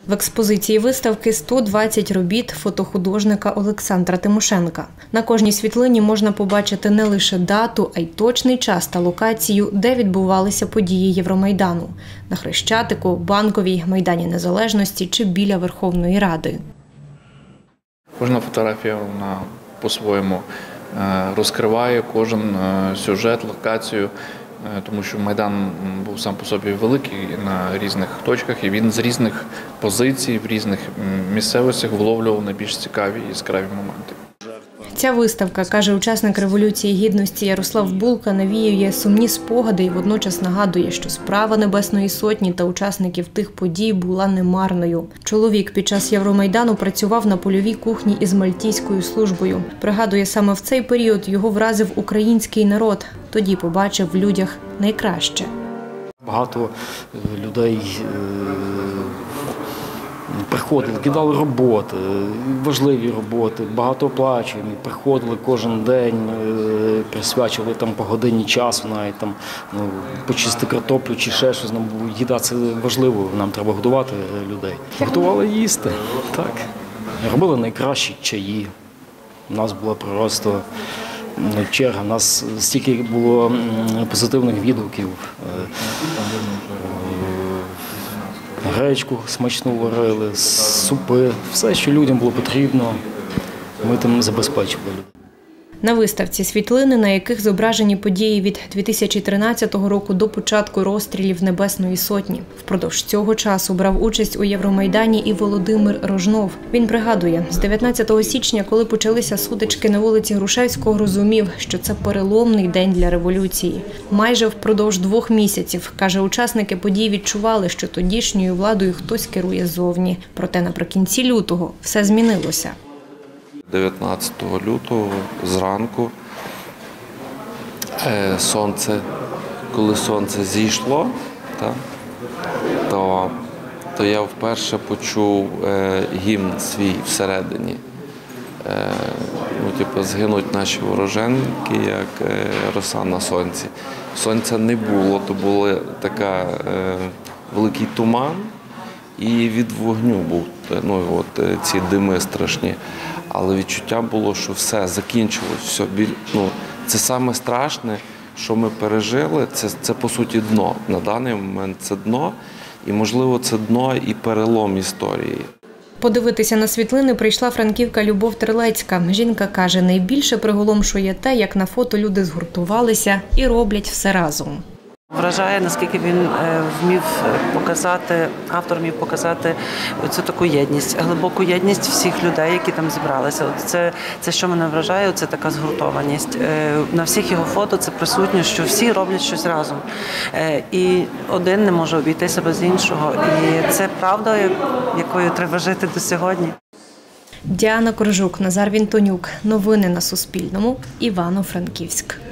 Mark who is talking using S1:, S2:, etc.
S1: В експозиції виставки 120 робіт фотохудожника Олександра Тимошенка. На кожній світлині можна побачити не лише дату, а й точний час та локацію, де відбувалися події Євромайдану – на Хрещатику, Банковій, Майдані Незалежності чи біля Верховної Ради.
S2: Кожна фотографія вона по-своєму розкриває кожен сюжет, локацію, тому що Майдан був сам по собі великий на різних точках, і він з різних позицій, в різних місцевостях вловлював найбільш цікаві і яскраві моменти.
S1: Ця виставка, каже учасник Революції Гідності Ярослав Булка, навіює сумні спогади і водночас нагадує, що справа Небесної Сотні та учасників тих подій була немарною. Чоловік під час Євромайдану працював на польовій кухні із Мальтійською службою. Пригадує, саме в цей період його вразив український народ. Тоді побачив в людях найкраще.
S3: Багато людей приходили, кидали роботи, важливі роботи, багатооплачувані, приходили кожен день, присвячували там по годині часу, навіть там почисти картоплю чи ще щось. Їда – це важливо, нам треба годувати людей. Готували їсти, так. Робили найкращі чаї. У нас була просто черга, у нас стільки було позитивних відгуків. Гречку смачну варили, супи, все, що людям було потрібно, ми там забезпечували.
S1: На виставці світлини, на яких зображені події від 2013 року до початку розстрілів Небесної Сотні. Впродовж цього часу брав участь у Євромайдані і Володимир Рожнов. Він пригадує, з 19 січня, коли почалися сутички на вулиці Грушевського, розумів, що це переломний день для революції. Майже впродовж 2 місяців, каже, учасники подій відчували, що тодішньою владою хтось керує ззовні. Проте наприкінці лютого все змінилося.
S4: 19 лютого зранку коли сонце зійшло, то я вперше почув гімн свій всередині. Згинуть наші вороженьки, як роса на сонці. Сонця не було, то був великий туман, і від вогню був ці дими страшні. Але відчуття було, що все, закінчилось. Це саме страшне, що ми пережили, це по суті дно. На даний момент це дно, і можливо це дно і перелом історії.
S1: Подивитися на світлини прийшла франківка Любов Терлецька. Жінка каже, найбільше приголомшує те, як на фото люди згуртувалися і роблять все разом.
S5: Вражає, наскільки він вмів показати, автор вмів показати цю таку єдність, глибоку єдність всіх людей, які там зібралися. Це що мене вражає, це така згуртованість. На всіх його фото це присутньо, що всі роблять щось разом. І один не може обійтися без іншого. І це правда, якою треба жити до сьогодні.
S1: Діана Коржук, Назар Вінтонюк. Новини на Суспільному. Івано-Франківськ.